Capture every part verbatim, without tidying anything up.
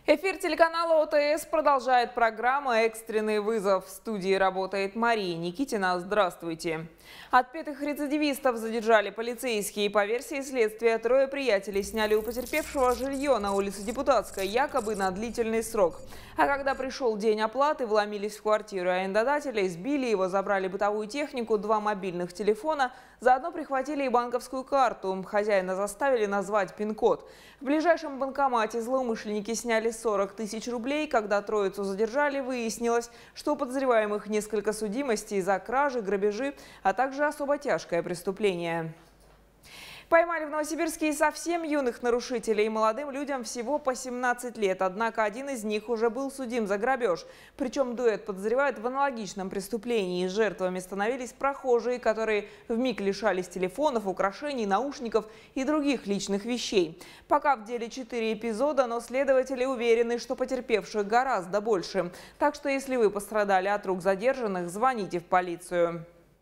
Эфир телеканала О Тэ Эс продолжает программа «Экстренный вызов». В студии работает Мария Никитина. Здравствуйте. Отпетых рецидивистов задержали полицейские. По версии следствия, трое приятелей сняли у потерпевшего жилье на улице Депутатской, якобы на длительный срок. А когда пришел день оплаты, вломились в квартиру арендодателя, избили его, забрали бытовую технику, два мобильных телефона, заодно прихватили и банковскую карту. Хозяина заставили назвать пин-код. В ближайшем банкомате злоумышленники сняли сорок тысяч рублей. Когда троицу задержали, выяснилось, что у подозреваемых несколько судимостей за кражи, грабежи, а также особо тяжкое преступление. Поймали в Новосибирске и совсем юных нарушителей. Молодым людям всего по семнадцать лет. Однако один из них уже был судим за грабеж. Причем дуэт подозревают в аналогичном преступлении. Жертвами становились прохожие, которые вмиг лишались телефонов, украшений, наушников и других личных вещей. Пока в деле четыре эпизода, но следователи уверены, что потерпевших гораздо больше. Так что если вы пострадали от рук задержанных, звоните в полицию.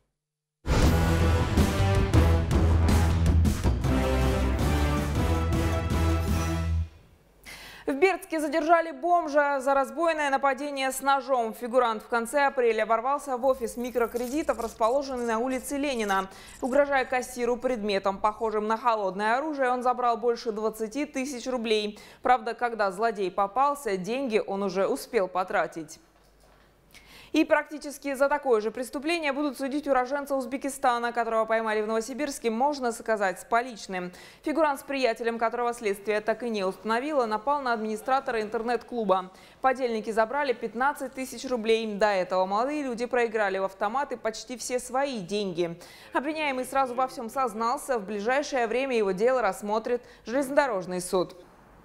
В Бердске задержали бомжа за разбойное нападение с ножом. Фигурант в конце апреля ворвался в офис микрокредитов, расположенный на улице Ленина. Угрожая кассиру предметом, похожим на холодное оружие, он забрал больше двадцати тысяч рублей. Правда, когда злодей попался, деньги он уже успел потратить. И практически за такое же преступление будут судить уроженца Узбекистана, которого поймали в Новосибирске, можно сказать, с поличным. Фигурант, с приятелем которого следствие так и не установило, напал на администратора интернет-клуба. Подельники забрали пятнадцать тысяч рублей. До этого молодые люди проиграли в автоматы почти все свои деньги. Обвиняемый сразу во всем сознался. В ближайшее время его дело рассмотрит железнодорожный суд.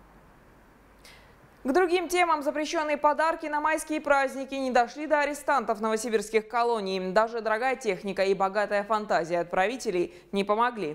К другим темам. Запрещенные подарки на майские праздники не дошли до арестантов новосибирских колоний. Даже дорогая техника и богатая фантазия отправителей не помогли.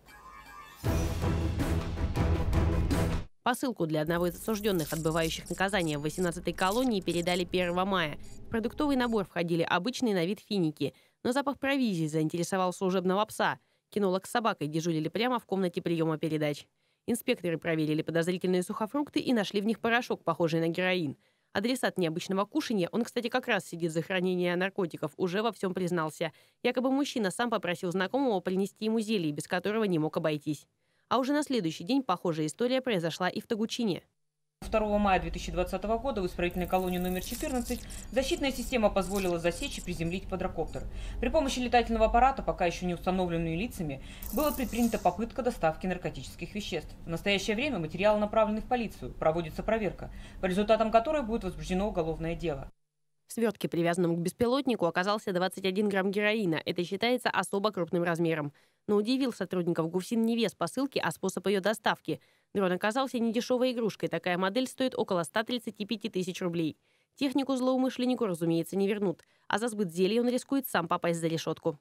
Посылку для одного из осужденных, отбывающих наказание в восемнадцатой колонии, передали первого мая. В продуктовый набор входили обычные на вид финики. Но запах провизии заинтересовал служебного пса. Кинолог с собакой дежурили прямо в комнате приема передач. Инспекторы проверили подозрительные сухофрукты и нашли в них порошок, похожий на героин. Адресат необычного кушания, он, кстати, как раз сидит за хранение наркотиков, уже во всем признался. Якобы мужчина сам попросил знакомого принести ему зелье, без которого не мог обойтись. А уже на следующий день похожая история произошла и в Тогучине. второго мая две тысячи двадцатого года в исправительной колонии номер четырнадцать защитная система позволила засечь и приземлить квадрокоптер. При помощи летательного аппарата, пока еще не установленными лицами, была предпринята попытка доставки наркотических веществ. В настоящее время материалы направлены в полицию, проводится проверка, по результатам которой будет возбуждено уголовное дело. В свертке, привязанном к беспилотнику, оказался двадцать один грамм героина. Это считается особо крупным размером. Но удивил сотрудников ГУФСИН не вес посылки, а способ ее доставки. Дрон оказался недешевой игрушкой. Такая модель стоит около ста тридцати пяти тысяч рублей. Технику злоумышленнику, разумеется, не вернут. А за сбыт зелья он рискует сам попасть за решетку.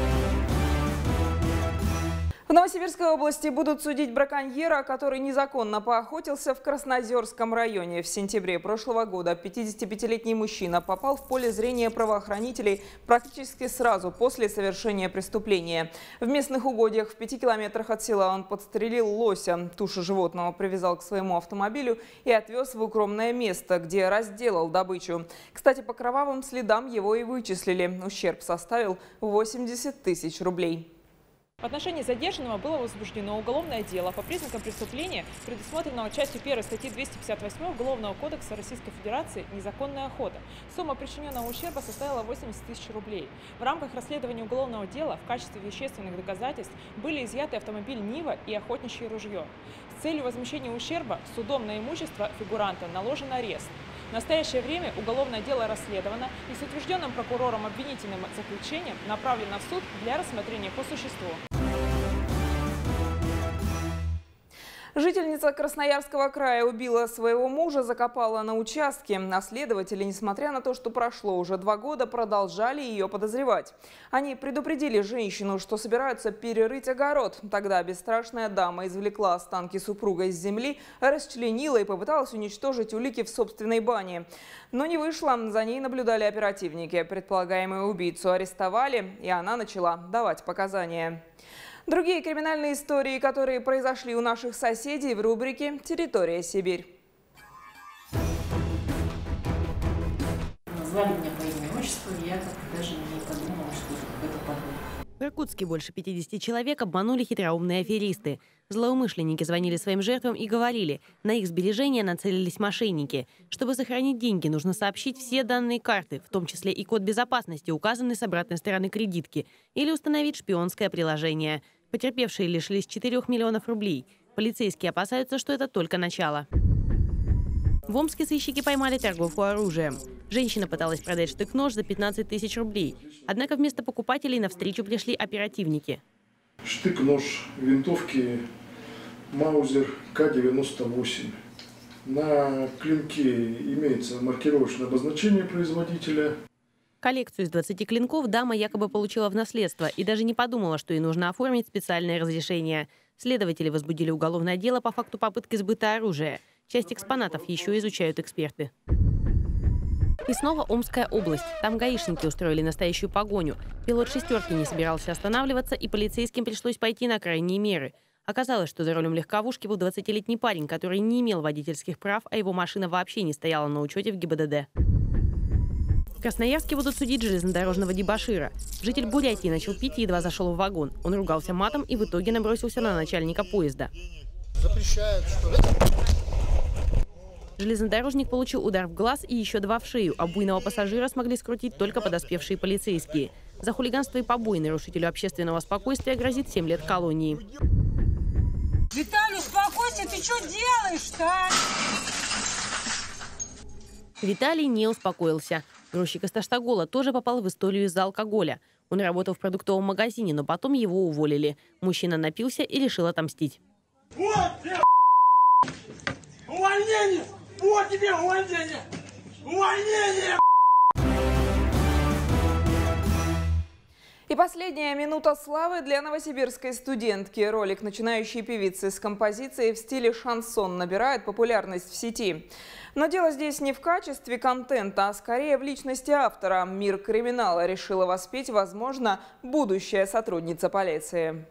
В Новосибирской области будут судить браконьера, который незаконно поохотился в Краснозерском районе. В сентябре прошлого года пятидесятипятилетний мужчина попал в поле зрения правоохранителей практически сразу после совершения преступления. В местных угодьях в пяти километрах от села он подстрелил лося. Тушу животного привязал к своему автомобилю и отвез в укромное место, где разделал добычу. Кстати, по кровавым следам его и вычислили. Ущерб составил восемьдесят тысяч рублей. В отношении задержанного было возбуждено уголовное дело по признакам преступления, предусмотренного частью первой статьи двести пятьдесят восемь Уголовного кодекса Российской Федерации «Незаконная охота». Сумма причиненного ущерба составила восемьдесят тысяч рублей. В рамках расследования уголовного дела в качестве вещественных доказательств были изъяты автомобиль «Нива» и охотничье ружье. С целью возмещения ущерба судом на имущество фигуранта наложен арест. В настоящее время уголовное дело расследовано и с утвержденным прокурором обвинительным заключением направлено в суд для рассмотрения по существу. Жительница Красноярского края убила своего мужа, закопала на участке. А следователи, несмотря на то, что прошло уже два года, продолжали ее подозревать. Они предупредили женщину, что собираются перерыть огород. Тогда бесстрашная дама извлекла останки супруга из земли, расчленила и попыталась уничтожить улики в собственной бане. Но не вышло. За ней наблюдали оперативники. Предполагаемую убийцу арестовали, и она начала давать показания. Другие криминальные истории, которые произошли у наших соседей, в рубрике «Территория Сибирь». Назвали меня по имени отчеству, и я как-то даже не подумала, что это какой-то подвох. В Иркутске больше пятидесяти человек обманули хитроумные аферисты. Злоумышленники звонили своим жертвам и говорили, на их сбережения нацелились мошенники. Чтобы сохранить деньги, нужно сообщить все данные карты, в том числе и код безопасности, указанный с обратной стороны кредитки, или установить шпионское приложение. Потерпевшие лишились четырёх миллионов рублей. Полицейские опасаются, что это только начало. В Омске сыщики поймали торговку оружием. Женщина пыталась продать штык-нож за пятнадцать тысяч рублей. Однако вместо покупателей навстречу пришли оперативники. Штык-нож винтовки Маузер К девяносто восемь. На клинке имеется маркировочное обозначение производителя. Коллекцию из двадцати клинков дама якобы получила в наследство и даже не подумала, что ей нужно оформить специальное разрешение. Следователи возбудили уголовное дело по факту попытки сбыта оружия. Часть экспонатов еще изучают эксперты. И снова Омская область. Там гаишники устроили настоящую погоню. Пилот «шестерки» не собирался останавливаться, и полицейским пришлось пойти на крайние меры. Оказалось, что за рулем легковушки был двадцатилетний парень, который не имел водительских прав, а его машина вообще не стояла на учете в ГИБДД. В Красноярске будут судить железнодорожного дебошира. Житель Бурятии начал пить и едва зашел в вагон. Он ругался матом и в итоге набросился на начальника поезда. Запрещают, что ли? Железнодорожник получил удар в глаз и еще два в шею, а буйного пассажира смогли скрутить только подоспевшие полицейские. За хулиганство и побои нарушителю общественного спокойствия грозит семь лет колонии. Виталий, успокойся, ты что делаешь-то? Виталий не успокоился. Грузчик из Таштагола тоже попал в историю из-за алкоголя. Он работал в продуктовом магазине, но потом его уволили. Мужчина напился и решил отомстить. Вот тебе увольнение! Вот тебе увольнение! Увольнение! И последняя минута славы для новосибирской студентки. Ролик начинающей певицы с композицией в стиле шансон набирает популярность в сети. Но дело здесь не в качестве контента, а скорее в личности автора. Мир криминала решила воспеть, возможно, будущая сотрудница полиции.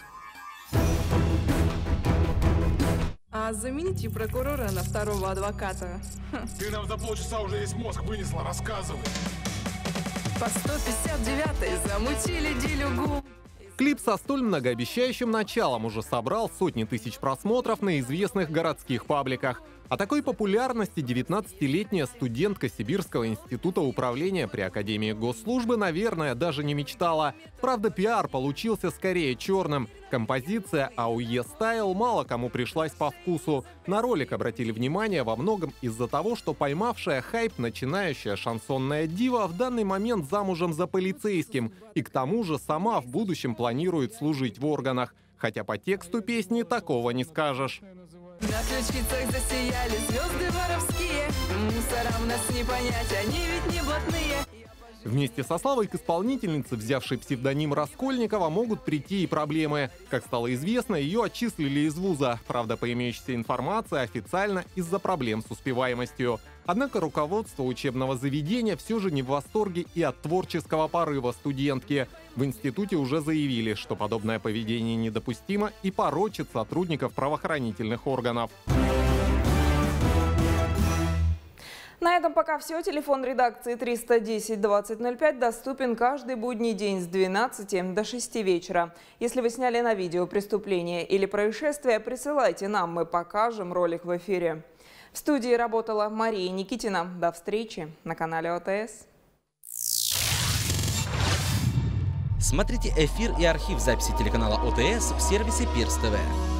А замените прокурора на второго адвоката. Ты нам за полчаса уже весь мозг вынесла, рассказывай. По сто пятьдесят девятой замутили делюгу. Клип со столь многообещающим началом уже собрал сотни тысяч просмотров на известных городских пабликах. О такой популярности девятнадцатилетняя студентка Сибирского института управления при Академии госслужбы, наверное, даже не мечтала. Правда, пиар получился скорее черным. Композиция «АУЕ Стайл» мало кому пришлась по вкусу. На ролик обратили внимание во многом из-за того, что поймавшая хайп начинающая шансонная дива в данный момент замужем за полицейским. И к тому же сама в будущем планирует служить в органах. Хотя по тексту песни такого не скажешь. На ключицах засияли звезды воровские. Мусорам нас не понять, они ведь не блатные. Вместе со славой к исполнительнице, взявшей псевдоним Раскольникова, могут прийти и проблемы. Как стало известно, ее отчислили из вуза. Правда, по имеющейся информации, официально из-за проблем с успеваемостью. Однако руководство учебного заведения все же не в восторге и от творческого порыва студентки. В институте уже заявили, что подобное поведение недопустимо и порочит сотрудников правоохранительных органов. На этом пока все. Телефон редакции триста десять двадцать ноль пять доступен каждый будний день с двенадцати до шести вечера. Если вы сняли на видео преступление или происшествие, присылайте нам, мы покажем ролик в эфире. В студии работала Мария Никитина. До встречи на канале ОТС. Смотрите эфир и архив записи телеканала ОТС в сервисе Пирс ТВ.